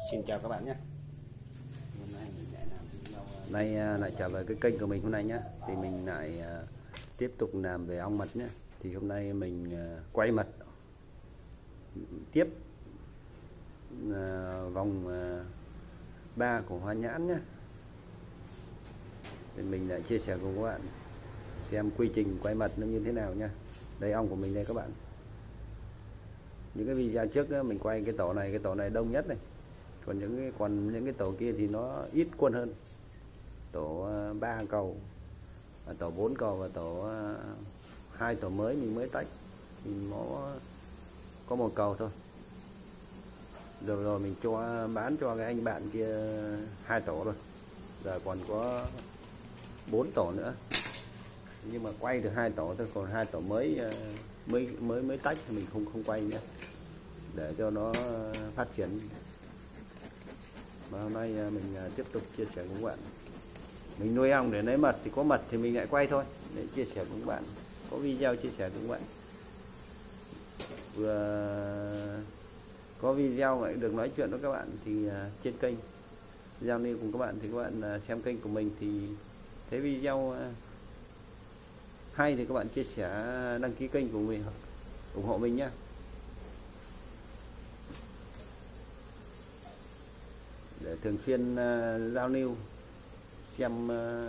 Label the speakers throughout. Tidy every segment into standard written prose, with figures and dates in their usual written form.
Speaker 1: Xin chào các bạn nhé.
Speaker 2: Nay lại trở về cái kênh của mình hôm nay nhé. Thì mình lại tiếp tục làm về ong mật nhé. Thì hôm nay mình quay mật tiếp vòng 3 của hoa nhãn nhé. Thì mình lại chia sẻ cùng các bạn xem quy trình quay mật nó như thế nào nha. Đây ong của mình đây các bạn. Những cái video trước đó, mình quay cái tổ này đông nhất này. Còn những cái tổ kia thì nó ít quân hơn. Tổ 3 cầu, tổ 4 cầu và tổ 2 tổ mới mình mới tách thì nó có một cầu thôi. Rồi mình cho bán cho cái anh bạn kia 2 tổ rồi. Giờ còn có 4 tổ nữa. Nhưng mà quay được 2 tổ thôi, còn 2 tổ mới mới tách thì mình không quay nữa. Để cho nó phát triển. Và hôm nay mình tiếp tục chia sẻ với các bạn. Mình nuôi ong để lấy mật thì có mật thì mình lại quay thôi để chia sẻ với các bạn. Có video chia sẻ với các bạn. Vừa có video lại được nói chuyện với các bạn thì trên kênh giao lưu cùng các bạn, thì các bạn xem kênh của mình thì thấy video hay thì các bạn chia sẻ, đăng ký kênh của mình, ủng hộ mình nhé. Để thường xuyên giao lưu xem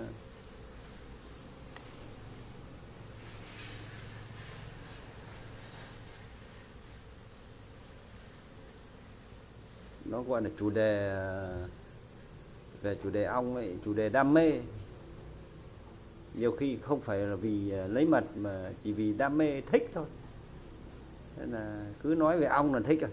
Speaker 2: nó gọi là chủ đề về chủ đề ong ấy, chủ đề đam mê. Nhiều khi không phải là vì lấy mật mà chỉ vì đam mê thích thôi. Nên là cứ nói về ong là thích rồi.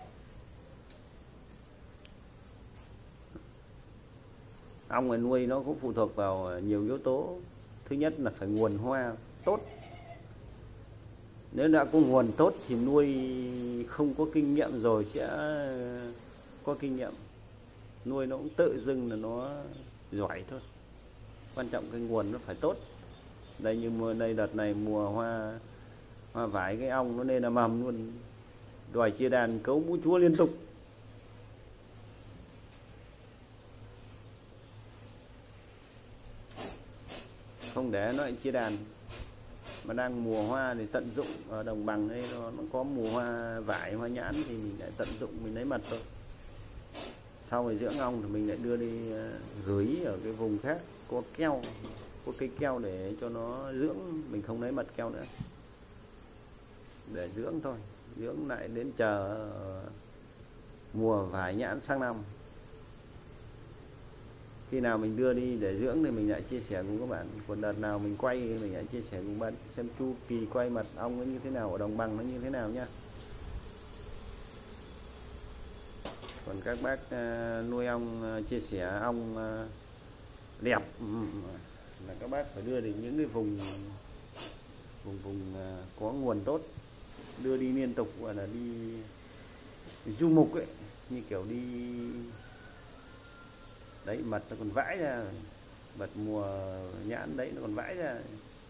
Speaker 2: Ong này nuôi nó cũng phụ thuộc vào nhiều yếu tố. Thứ nhất là phải nguồn hoa tốt. Nếu đã có nguồn tốt thì nuôi không có kinh nghiệm rồi sẽ có kinh nghiệm. Nuôi nó cũng tự dưng là nó giỏi thôi. Quan trọng cái nguồn nó phải tốt. Đây như đây đợt này mùa hoa vải, cái ong nó nên là mầm luôn. Đòi chia đàn cấu bú chúa liên tục. Không để nó lại chia đàn. Mà đang mùa hoa thì tận dụng ở đồng bằng đây nó có mùa hoa vải, hoa nhãn thì mình lại tận dụng mình lấy mật thôi. Sau rồi dưỡng ong thì mình lại đưa đi gửi ở cái vùng khác có keo, có cây keo để cho nó dưỡng, mình không lấy mật keo nữa. Để dưỡng thôi, dưỡng lại đến chờ mùa vải nhãn sang năm. Khi nào mình đưa đi để dưỡng thì mình lại chia sẻ cùng các bạn. Còn đợt nào mình quay thì mình lại chia sẻ cùng bạn xem chu kỳ quay mật ong nó như thế nào, ở đồng bằng nó như thế nào nhá. Còn các bác nuôi ong, chia sẻ ong đẹp là các bác phải đưa đến những cái vùng có nguồn tốt, đưa đi liên tục, gọi là đi du mục ấy, như kiểu đi đấy, mật nó còn vãi ra, mật mùa nhãn đấy nó còn vãi ra.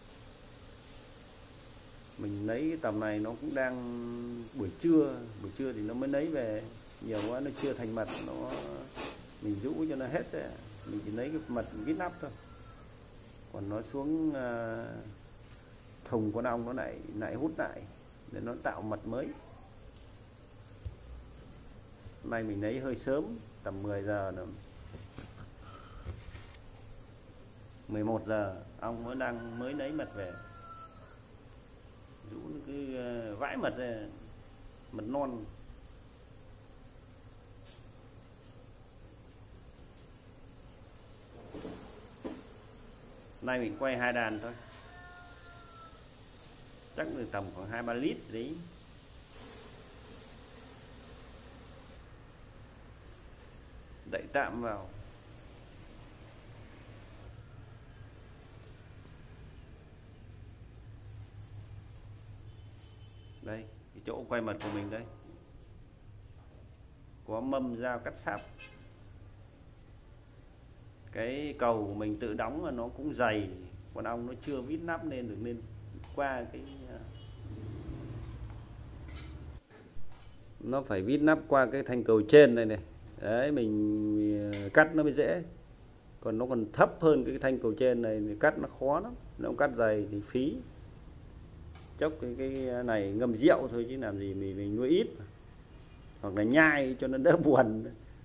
Speaker 2: Mình lấy cái tầm này nó cũng đang buổi trưa thì nó mới lấy về, nhiều quá nó chưa thành mật, mình rũ cho nó hết rồi. Mình chỉ lấy cái mật vít nắp thôi, còn nó xuống thùng con ong nó lại hút lại để nó tạo mật mới. Hôm nay mình lấy hơi sớm, tầm 10 giờ nữa, 11 giờ ong mới lấy mật về, rũ nó cứ vãi mật ra, mật non. Nay mình quay 2 đàn thôi, chắc được tầm khoảng 2-3 lít đấy. Đậy tạm vào. Đây, cái chỗ quay mật của mình đây. Có mâm dao cắt sáp. Cái cầu của mình tự đóng là nó cũng dày, con ong nó chưa vít nắp nên được, nên qua cái nó phải vít nắp qua cái thanh cầu trên đây này. Đấy, mình cắt nó mới dễ, còn nó còn thấp hơn cái thanh cầu trên này thì cắt nó khó lắm, nó cắt dày thì phí. Chốc cái này ngâm rượu thôi chứ làm gì mình nuôi ít, hoặc là nhai cho nó đỡ buồn.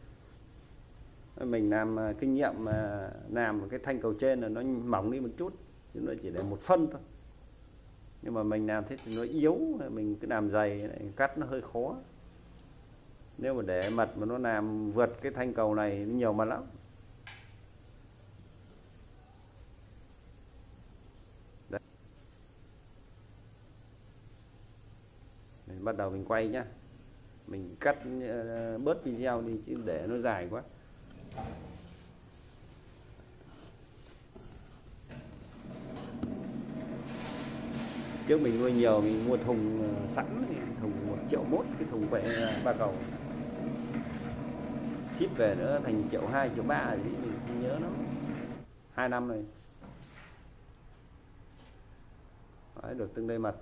Speaker 2: Mình làm kinh nghiệm mà làm cái thanh cầu trên là nó mỏng đi một chút chứ nó chỉ để 1 phân thôi, nhưng mà mình làm thế thì nó yếu, mình cứ làm dày này, cắt nó hơi khó. Nếu mà để mật mà nó làm vượt cái thanh cầu này nó nhiều mật lắm. Đấy. Bắt đầu mình quay nhá, mình cắt bớt video đi chứ để nó dài quá. Trước mình nuôi nhiều, mình mua thùng sẵn, thùng 1,1 triệu cái thùng quậy 3 cầu, ship về nữa thành 1,2 triệu, 1,3 triệu gì mình không nhớ nó. 2 năm rồi. Đấy, được tương đây mật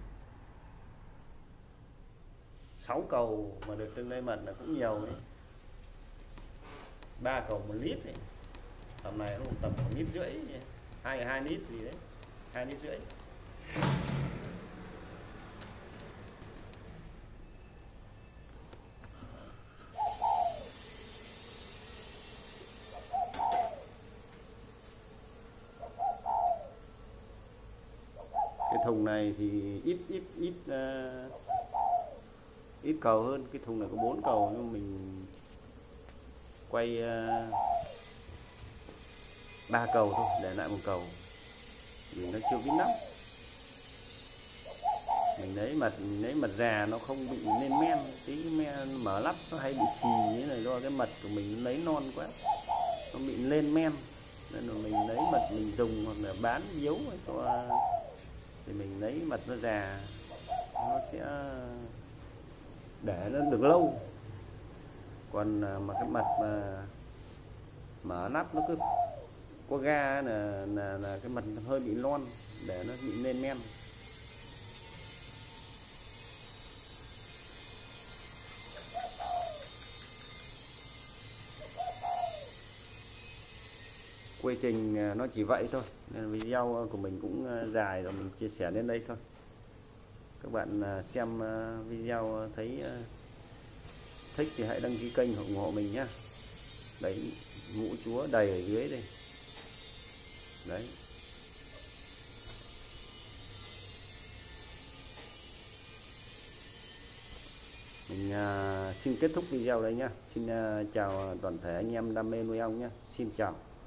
Speaker 2: 6 cầu mà được tương đây mật là cũng nhiều ấy. 3 cầu 1 lít ấy. Tầm này nó tầm 1,5 lít, 2 lít gì đấy, 2,5 lít. Cái thùng này thì ít cầu hơn, cái thùng này có 4 cầu nhưng mình quay 3 cầu thôi, để lại 1 cầu vì nó chưa kín lắm. Mình lấy mật già nó không bị lên men, tí men mở lắp nó hay bị xì như này do cái mật của mình lấy non quá, nó bị lên men, nên là mình lấy mật mình dùng hoặc là bán yếu thì mình lấy mật nó già, nó sẽ để nó được lâu. Còn mà cái mật mà mở nắp nó cứ có ga là cái mật hơi bị lon, để nó bị lên men. Quy trình nó chỉ vậy thôi, nên video của mình cũng dài rồi, mình chia sẻ đến đây thôi. Các bạn xem video thấy thích thì hãy đăng ký kênh ủng hộ mình nhé. Đấy, mũ chúa đầy ở dưới đây. Đấy. Mình xin kết thúc video đây nhá. Xin chào toàn thể anh em đam mê nuôi ong nhé. Xin chào.